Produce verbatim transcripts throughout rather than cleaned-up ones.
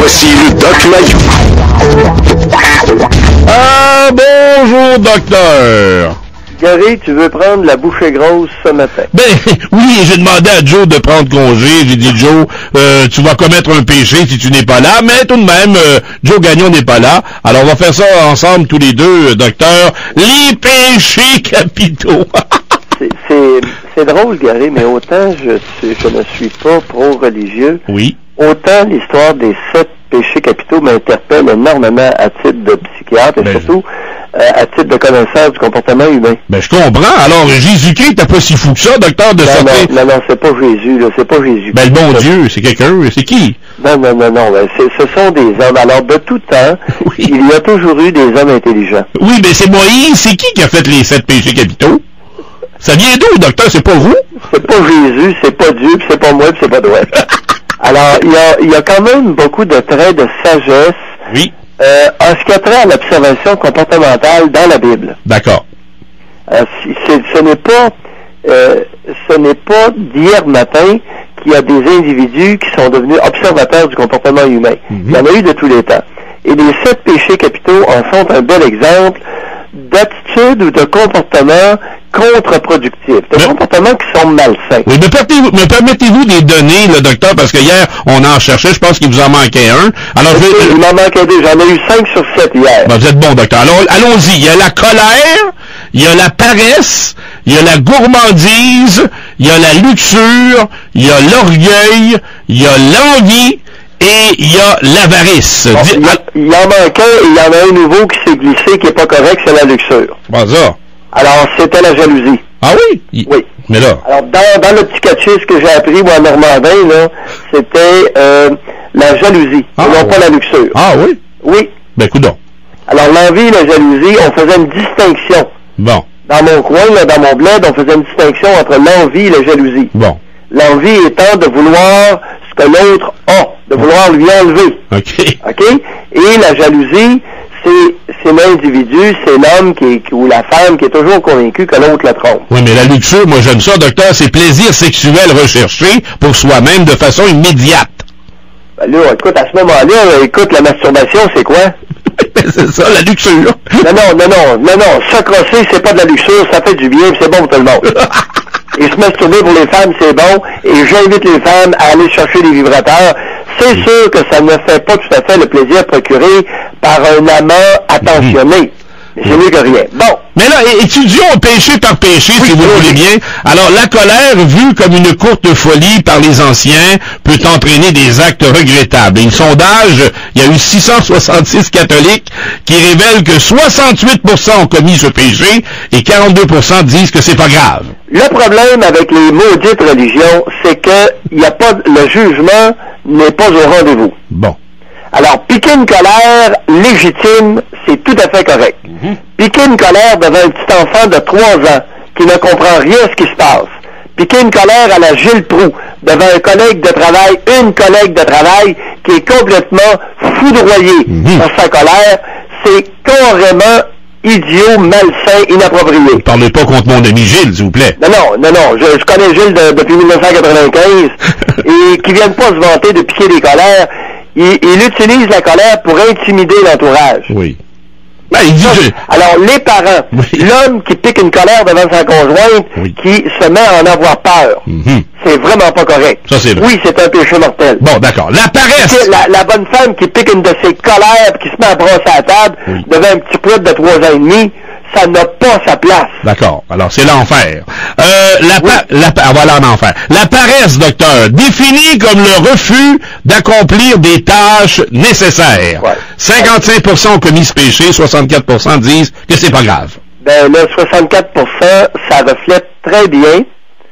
Voici le Doc Mayou. Ah, bonjour, docteur. Gary, tu veux prendre la bouchée grosse ce matin? Ben, oui, j'ai demandé à Joe de prendre congé. J'ai dit, Joe, euh, tu vas commettre un péché si tu n'es pas là, mais tout de même, euh, Joe Gagnon n'est pas là. Alors, on va faire ça ensemble, tous les deux, euh, docteur. Les péchés capitaux. c'est, c'est, c'est drôle, Gary, mais autant je, je ne suis pas pro-religieux, oui. Autant l'histoire des sept péchés capitaux m'interpelle énormément à titre de psychiatre et ben, surtout euh, à titre de connaisseur du comportement humain. Ben, je comprends. Alors, Jésus-Christ n'était pas si fou que ça, docteur, de non, sortir... Non, non, non, c'est pas Jésus, là, c'est pas Jésus. Ben, le bon Dieu, c'est quelqu'un, c'est qui? Non, non, non, non, ben, c'est, ce sont des hommes. Alors, de tout temps, oui. Il y a toujours eu des hommes intelligents. Oui, mais c'est Moïse, c'est qui qui a fait les sept péchés capitaux? Ça vient d'où, docteur? C'est pas vous? C'est pas Jésus, c'est pas Dieu, pis c'est pas moi, pis c'est pas toi. Alors, il y a, il y a quand même beaucoup de traits de sagesse oui. euh, en ce qui a trait à l'observation comportementale dans la Bible. D'accord. Euh, c'est, ce n'est pas euh, ce n'est pas d'hier matin qu'il y a des individus qui sont devenus observateurs du comportement humain. Mm-hmm. Il y en a eu de tous les temps. Et les sept péchés capitaux en sont un bel exemple d'attitude ou de comportement contre-productifs, de mais, comportements qui sont malsains. Oui, me permettez-vous, me permettez-vous des données, le docteur, parce que hier, on en cherchait, je pense qu'il vous en manquait un. Alors, je vais, il m'en manquait deux, j'en ai eu cinq sur sept hier. Ben, vous êtes bon, docteur. Alors, allons-y. Il y a la colère, il y a la paresse, il y a la gourmandise, il y a la luxure, il y a l'orgueil, il y a l'envie, et il y a l'avarice. Bon, il, y a, il y en manque un, et il y en a un nouveau qui s'est glissé, qui est pas correct, c'est la luxure. Bon, ça. Alors, c'était la jalousie. Ah oui? Il... Oui. Mais là... Alors, dans, dans le petit catechisme que j'ai appris, moi, en normandin, là, c'était euh, la jalousie, ah, et non oui. pas la luxure. Ah oui? Oui. Ben, coudonc. Alors, l'envie et la jalousie, on faisait une distinction. Bon. Dans mon coin, là, dans mon bled, on faisait une distinction entre l'envie et la jalousie. Bon. L'envie étant de vouloir ce que l'autre a, de vouloir lui enlever. OK. OK? Et la jalousie, c'est, c'est l'individu, c'est l'homme qui, qui, ou la femme qui est toujours convaincu que l'autre la trompe. Oui, mais la luxure, moi j'aime ça, docteur, c'est plaisir sexuel recherché pour soi-même de façon immédiate. Ben là, écoute, à ce moment-là, écoute, la masturbation, c'est quoi? C'est ça, la luxure. Non, non, non, non, non, non, se crosser, c'est pas de la luxure, ça fait du bien, c'est bon pour tout le monde. Et se masturber pour les femmes, c'est bon. Et j'invite les femmes à aller chercher des vibrateurs. C'est mmh. sûr que ça ne fait pas tout à fait le plaisir procuré par un amant attentionné. Mmh. Mais c'est mieux que rien. Bon. Mais là, étudions péché par péché, oui, si vous oui. voulez bien. Alors, la colère, vue comme une courte folie par les anciens, peut entraîner des actes regrettables. Et un sondage, il y a eu six cent soixante-six catholiques qui révèlent que soixante-huit pour cent ont commis ce péché et quarante-deux pour cent disent que c'est pas grave. Le problème avec les maudites religions, c'est que y a pas, le jugement n'est pas au rendez-vous. Bon. Alors, piquer une colère légitime, c'est tout à fait correct. Mm-hmm. Piquer une colère devant un petit enfant de trois ans qui ne comprend rien à ce qui se passe. Piquer une colère à la Gilles Proulx devant un collègue de travail, une collègue de travail qui est complètement foudroyée mm-hmm. par sa colère, c'est carrément idiot, malsain, inapproprié. Ne parlez pas contre mon ami Gilles, s'il vous plaît. Non, non, non, non. Je, je connais Gilles de, depuis dix-neuf cent quatre-vingt-quinze et qui viennent pas se vanter de piquer des colères. Il, il utilise la colère pour intimider l'entourage. Oui. Ben, il dit Ça, je... Alors, les parents, oui. L'homme qui pique une colère devant sa conjointe, oui. Qui se met à en avoir peur, mm-hmm. C'est vraiment pas correct. Ça, c'est vrai. Oui, c'est un péché mortel. Bon, d'accord. La paresse! La, la bonne femme qui pique une de ses colères qui se met à brosser à la table oui. Devant un petit pote de trois ans et demi, ça n'a pas sa place. D'accord. Alors, c'est l'enfer. Euh, la, oui. pa- la pa- ah, voilà l'enfer. La paresse, docteur, définie comme le refus d'accomplir des tâches nécessaires. Ouais. cinquante-cinq pour cent ont commis ce péché, soixante-quatre pour cent disent que c'est pas grave. Ben, là, soixante-quatre pour cent, ça reflète très bien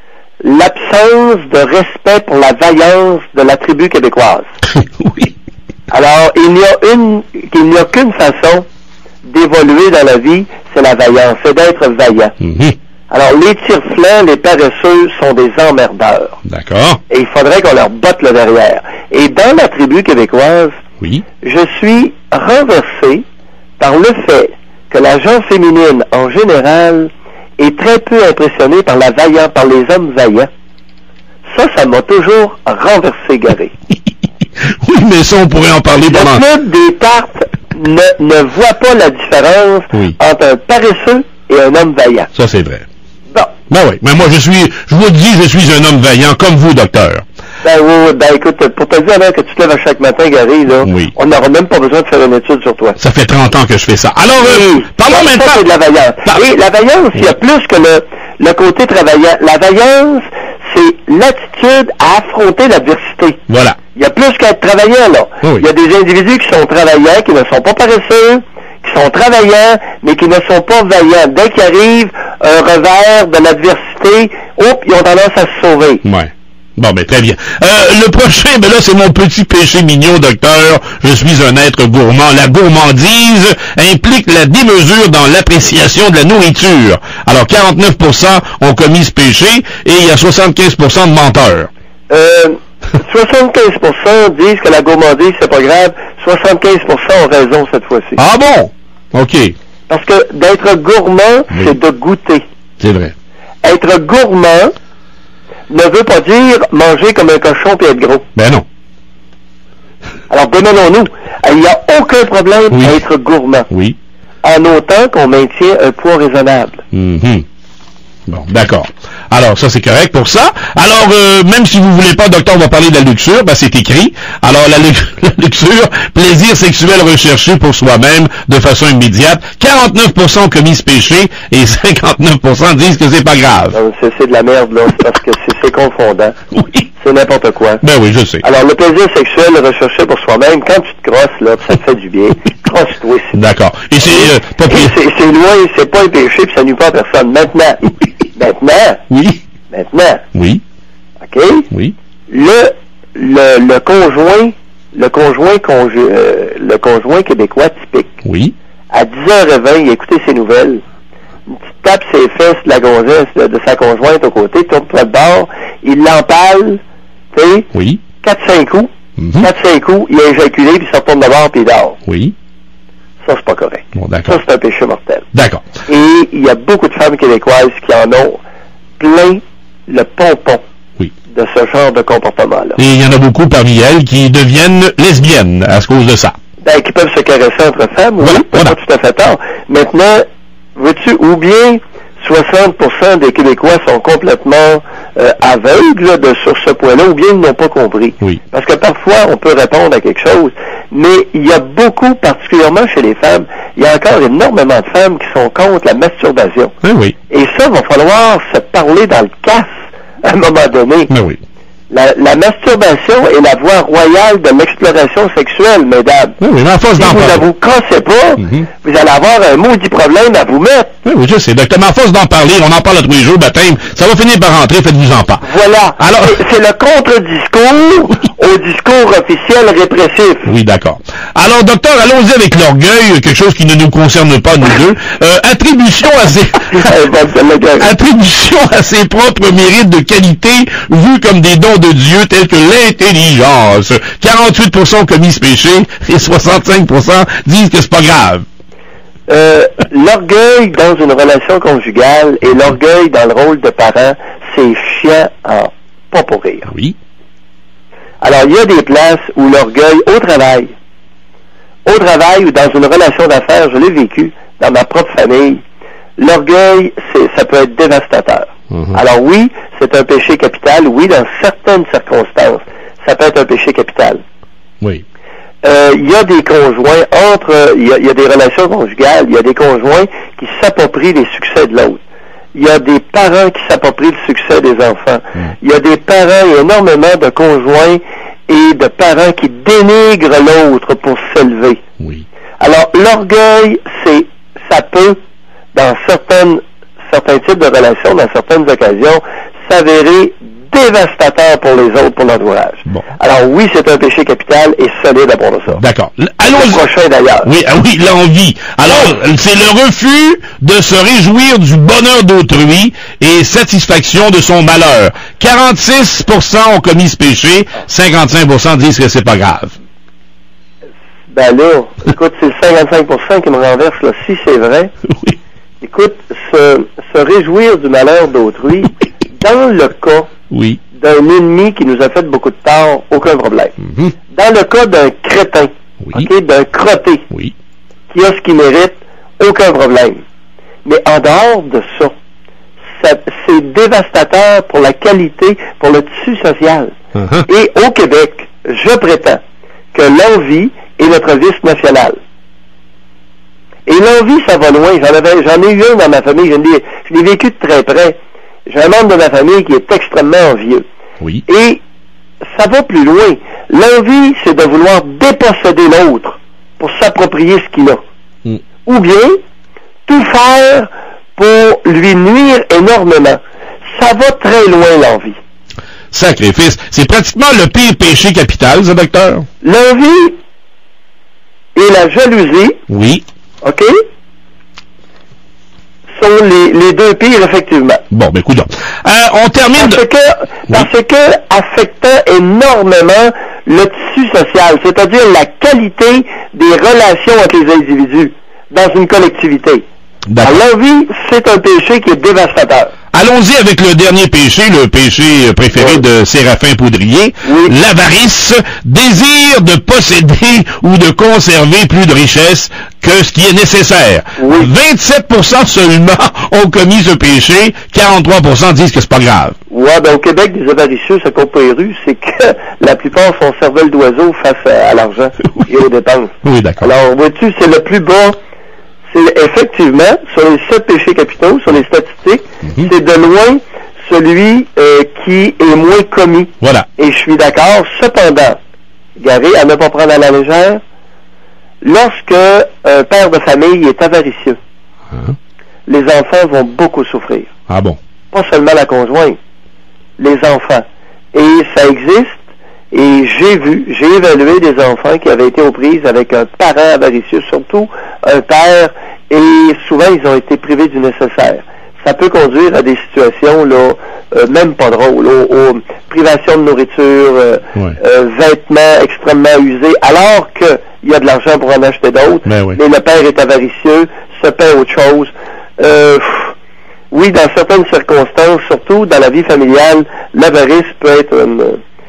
l'absence de respect pour la vaillance de la tribu québécoise. Oui. Alors, il n'y a une, il n'y a qu'une façon d'évoluer dans la vie, c'est la vaillance, c'est d'être vaillant. Mm-hmm. Alors, les tire-flancs, les paresseux sont des emmerdeurs. D'accord. Et il faudrait qu'on leur botte le derrière. Et dans la tribu québécoise, oui. Je suis renversé par le fait que la gente féminine, en général, est très peu impressionnée par la vaillance, par les hommes vaillants. Ça, ça m'a toujours renversé, Gary. Oui, mais ça, on pourrait en parler Le pendant... club des cartes ne, ne voit pas la différence Oui. entre un paresseux et un homme vaillant. Ça, c'est vrai. Bon. Ben oui, mais moi, je suis, je vous dis, je suis un homme vaillant, comme vous, docteur. Ben oui, oui, ben écoute, pour te dire là, que tu te lèves à chaque matin, Gary, là, Oui. on n'aura même pas besoin de faire une étude sur toi. Ça fait trente ans que je fais ça. Alors, euh, Oui. parlons Ça, maintenant... ça, c'est de la vaillance. Par- Et la vaillance, il y a plus que le, le côté travaillant. La vaillance, c'est l'attitude à affronter l'adversité. Voilà. Il y a plus qu'à être travaillant, là. Oui. Il y a des individus qui sont travaillants, qui ne sont pas paresseux, qui sont travaillants, mais qui ne sont pas vaillants. Dès qu'il arrive un revers de l'adversité, hop, ils ont tendance à se sauver. Ouais. Bon, ben très bien. Euh, le prochain, ben là, c'est mon petit péché mignon, docteur. Je suis un être gourmand. La gourmandise implique la démesure dans l'appréciation de la nourriture. Alors, quarante-neuf pour cent ont commis ce péché et il y a soixante-quinze pour cent de menteurs. Euh, soixante-quinze pour cent disent que la gourmandise, c'est pas grave. soixante-quinze pour cent ont raison cette fois-ci. Ah bon? OK. Parce que d'être gourmand, Oui. c'est de goûter. C'est vrai. Être gourmand ne veut pas dire manger comme un cochon puis être gros. Ben non. Alors, démenons-nous. Il n'y a aucun problème Oui. à être gourmand, Oui. en autant qu'on maintient un poids raisonnable. Mhm. Bon, d'accord. Alors, ça, c'est correct pour ça. Alors, euh, même si vous voulez pas, docteur, on va parler de la luxure, ben, c'est écrit. Alors, la, lu- la luxure, plaisir sexuel recherché pour soi-même de façon immédiate. quarante-neuf pour cent ont commis ce péché et cinquante-neuf pour cent disent que c'est pas grave. Donc, c'est, c'est de la merde, là. C'est parce que c'est, c'est confondant. Oui. C'est n'importe quoi. Ben oui, je sais. Alors, le plaisir sexuel recherché pour soi-même, quand tu te crosses, là, ça te fait du bien. Crosse-toi, c'est D'accord. Et c'est euh, pas Et pire. c'est, c'est loin, c'est pas un péché, puis ça nuit pas à personne. Maintenant, maintenant, Oui. maintenant, Oui. OK? Oui. Le, le, le conjoint, le conjoint, conju- euh, le conjoint québécois typique, Oui. à dix heures vingt, il a écouté ses nouvelles, une petite tape ses fesses de la gonzesse, de, de sa conjointe au côté, tourne-toi de bord, il l'empale, tu sais, Oui. quatre cinq coups, Mhm. quatre cinq coups, il a éjaculé, puis il se retourne de bord, puis il dort. Oui. Ça, c'est pas correct. Bon, Ça, d'accord. c'est un péché mortel. D'accord. Et il y a beaucoup de femmes québécoises qui en ont plein le pompon Oui. de ce genre de comportement-là. Et il y en a beaucoup parmi elles qui deviennent lesbiennes à cause de ça. Ben, qui peuvent se caresser entre femmes, oui, Voilà, t'as voilà. pas tout à fait tort. Maintenant, veux-tu, ou bien soixante pour cent des Québécois sont complètement euh, aveugles de, sur ce point-là, ou bien ils n'ont pas compris. Oui. Parce que parfois, on peut répondre à quelque chose, mais il y a beaucoup, particulièrement chez les femmes, il y a encore énormément de femmes qui sont contre la masturbation. Ben oui. Et ça, va falloir se parler dans le casse à un moment donné. Ben oui. La, la masturbation est la voie royale de l'exploration sexuelle, mesdames. Ben oui, mais à force Si d'en vous parler. ne vous cassez pas, Mhm. vous allez avoir un maudit problème à vous mettre. Oui, oui, je sais. Docteur, mais à force d'en parler, on en parle à tous les jours, baptême, ça va finir par rentrer, faites-vous-en pas. Voilà. Alors- C'est, c'est le contre-discours au discours officiel répressif. Oui, d'accord. Alors, docteur, allons-y avec l'orgueil, quelque chose qui ne nous concerne pas, nous deux. Euh, attribution à ses... Eh ben, celle-là, Gary. attribution à ses propres mérites de qualité vus comme des dons de Dieu tels que l'intelligence. quarante-huit pour cent ont commis ce péché et soixante-cinq pour cent disent que c'est pas grave. Euh, l'orgueil dans une relation conjugale et l'orgueil dans le rôle de parent, c'est chiant en pas pour rire. Oui. Alors, il y a des places où l'orgueil, au travail, au travail ou dans une relation d'affaires, je l'ai vécu dans ma propre famille, l'orgueil, c'est, ça peut être dévastateur. Mhm. Alors oui, c'est un péché capital. Oui, dans certaines circonstances, ça peut être un péché capital. Oui. Euh, Il y a des conjoints entre, il y a, il y a des relations conjugales, il y a des conjoints qui s'approprient les succès de l'autre. Il y a des parents qui s'approprient le succès des enfants. Mm. Il y a des parents et énormément de conjoints et de parents qui dénigrent l'autre pour s'élever. Oui. Alors, l'orgueil, c'est, ça peut, dans certaines, certains types de relations, dans certaines occasions, s'avérer dévastateur pour les autres, pour l'entourage. Bon. Alors oui, c'est un péché capital et solide à part de ça. D'accord. L- Le Allons-y. prochain d'ailleurs. Oui, ah oui, l'envie. Alors, c'est le refus de se réjouir du bonheur d'autrui et satisfaction de son malheur. quarante-six pour cent ont commis ce péché, cinquante-cinq pour cent disent que c'est pas grave. Ben là, écoute, c'est le cinquante-cinq pour cent qui me renverse là. Si c'est vrai, Oui. écoute, se, se réjouir du malheur d'autrui, dans le cas Oui. d'un ennemi qui nous a fait beaucoup de tort, aucun problème. Mm-hmm. Dans le cas d'un crétin, Oui. okay, d'un crotté, Oui. qui a ce qu'il mérite, aucun problème. Mais en dehors de ça, ça c'est dévastateur pour la qualité, pour le tissu social. Uh-huh. Et au Québec, je prétends que l'envie est notre vice national. Et l'envie, ça va loin. J'en avais, j'en ai eu un dans ma famille, je l'ai, je l'ai vécu de très près. J'ai un membre de ma famille qui est extrêmement envieux. Oui. Et ça va plus loin. L'envie, c'est de vouloir déposséder l'autre pour s'approprier ce qu'il a. Mm. Ou bien, tout faire pour lui nuire énormément. Ça va très loin, l'envie. Sacrifice. C'est pratiquement le pire péché capital, ça, docteur? L'envie et la jalousie, Oui. OK, sont les, les deux pires, effectivement. Bon, ben, écoute donc. Euh, on termine... Parce de... que, parce que affectant énormément le tissu social, c'est-à-dire la qualité des relations entre les individus dans une collectivité. D'accord. Alors, l'envie, c'est un péché qui est dévastateur. Allons-y avec le dernier péché, le péché préféré Oui. de Séraphin Poudrier, Oui. l'avarice, désir de posséder ou de conserver plus de richesse que ce qui est nécessaire. Oui. vingt-sept pour cent seulement ont commis ce péché, quarante-trois pour cent disent que c'est pas grave. Ouais, ben au Québec, des avaricieux, ça compte pas les rues, c'est que la plupart font cervelle d'oiseau face à, à l'argent Oui. et aux dépenses. Oui, d'accord. Alors, vois-tu, c'est le plus bas. C'est effectivement, sur les sept péchés capitaux, sur les statistiques, Mhm. c'est de loin celui euh, qui est moins commis. Voilà. Et je suis d'accord. Cependant, Gary, à ne pas prendre à la légère, lorsque un père de famille est avaricieux, Hein? les enfants vont beaucoup souffrir. Ah bon. Pas seulement la conjointe, les enfants. Et ça existe, et j'ai vu, j'ai évalué des enfants qui avaient été aux prises avec un parent avaricieux, surtout un père, et souvent ils ont été privés du nécessaire. Ça peut conduire à des situations là, euh, même pas drôles, aux, aux privations de nourriture, euh, Ouais. euh, vêtements extrêmement usés, alors qu'il y a de l'argent pour en acheter d'autres, Ben oui. mais le père est avaricieux, se paie autre chose. Euh, pff, oui, dans certaines circonstances, surtout dans la vie familiale, l'avarice peut être une...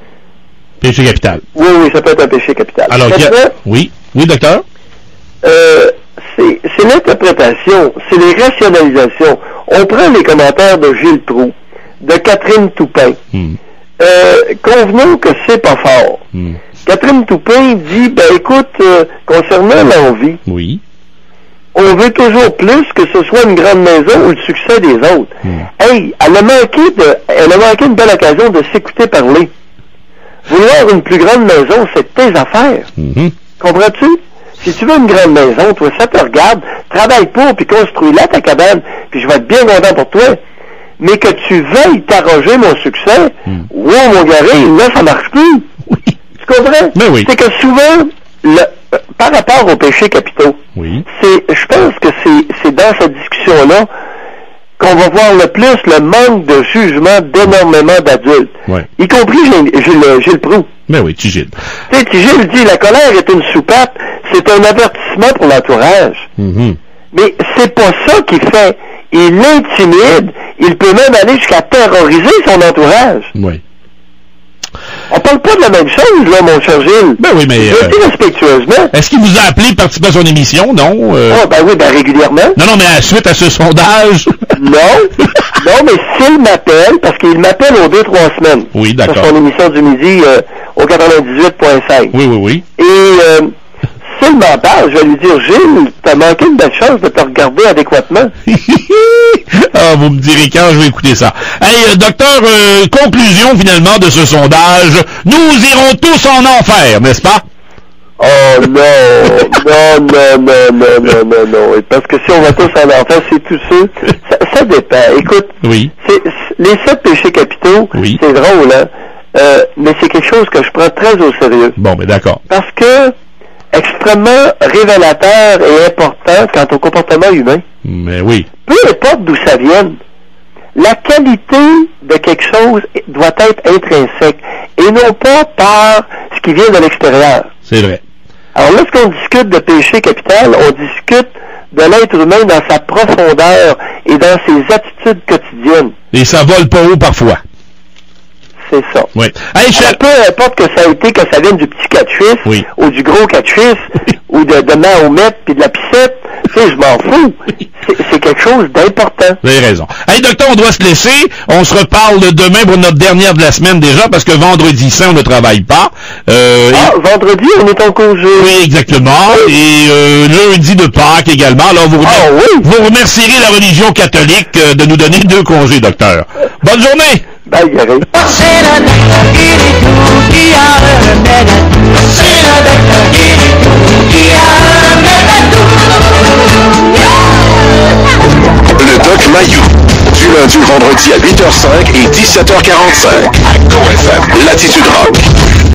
Péché capital. Oui, oui, ça peut être un péché capital. Alors, il y a... Maintenant, Oui. Oui, docteur? euh, c'est c'est l'interprétation, c'est les rationalisations. On prend les commentaires de Gilles Proulx, de Catherine Toupin. Hmm. Euh, convenons que c'est pas fort. Hmm. Catherine Toupin dit, ben écoute, euh, concernant l'envie, Oui. on veut toujours plus que ce soit une grande maison ou le succès des autres. Mm. Hey, elle a manqué de, elle a manqué une belle occasion de s'écouter parler. Vouloir une plus grande maison, c'est tes affaires. Mhm. Comprends-tu? Si tu veux une grande maison, toi, ça te regarde, travaille pour, puis construis-la ta cabane, puis je vais être bien content pour toi. Mais que tu veuilles t'arroger mon succès, Mm. wow, mon garé, là, ça marche plus. Oui. Tu comprends? Mais oui. C'est que souvent, le, euh, par rapport aux péchés capitaux, Oui. c'est, je pense que c'est, c'est dans cette discussion-là qu'on va voir le plus le manque de jugement d'énormément d'adultes, Ouais. y compris Gilles, Gilles, Gilles Proulx. Mais oui, Tigil. Tu sais, Gilles dit, la colère est une soupape, c'est un avertissement pour l'entourage. Mhm. Mais c'est pas ça qu'il fait. Il l'intimide, il peut même aller jusqu'à terroriser son entourage. Oui. On parle pas de la même chose, là, mon cher Gilles. Ben oui, mais... Je euh, le dis respectueusement. Est-ce qu'il vous a appelé de participer à son émission? Non? Euh, Ah, ben oui, ben régulièrement. Non, non, mais à, suite à ce sondage... Non, non, mais s'il m'appelle, parce qu'il m'appelle aux deux, trois semaines. Oui, d'accord. Sur son émission du midi euh, au quatre-vingt-dix-huit point cinq. Oui, oui, oui. Et euh, s'il m'en parle, je vais lui dire, Gilles, t'as manqué une belle chance de te regarder adéquatement. Ah, vous me direz quand je vais écouter ça. Hey, euh, docteur, euh, conclusion finalement de ce sondage. Nous irons tous en enfer, n'est-ce pas? Oh non, non, non, non, non, non, non, non. Parce que si on va tous en enfer, c'est tous ceux. Ça, ça dépend. Écoute, Oui. c'est, c'est- les sept péchés capitaux, Oui. c'est drôle, hein? Euh, mais c'est quelque chose que je prends très au sérieux. Bon, ben d'accord. Parce que extrêmement révélateur et important quant au comportement humain. Mais oui. Peu importe d'où ça vienne, la qualité de quelque chose doit être intrinsèque et non pas par ce qui vient de l'extérieur. C'est vrai. Alors lorsqu'on discute de péché capital, on discute de l'être humain dans sa profondeur et dans ses attitudes quotidiennes. Et ça vole pas haut parfois. C'est ça. Oui. Hey, Alors, peu importe que ça a été, que ça vienne du petit catch-fils, oui. ou du gros catch-fils, ou de, de Mahomet, puis de la piscette, tu sais, je m'en fous. C'est, c'est quelque chose d'important. Vous avez raison. Hey, docteur, on doit se laisser. On se reparle demain pour notre dernière de la semaine déjà, parce que vendredi saint, on ne travaille pas. Euh, ah, et... vendredi, on est en congé. Oui, exactement. Et euh, lundi de Pâques également. Alors, vous, remer... ah, oui. vous remercierez la religion catholique euh, de nous donner deux congés, docteur. Bonne journée! Bye, Gary. Le Doc Mayou, du lundi au vendredi à huit heures cinq et dix-sept heures quarante-cinq. À Go F M, Latitude Rock.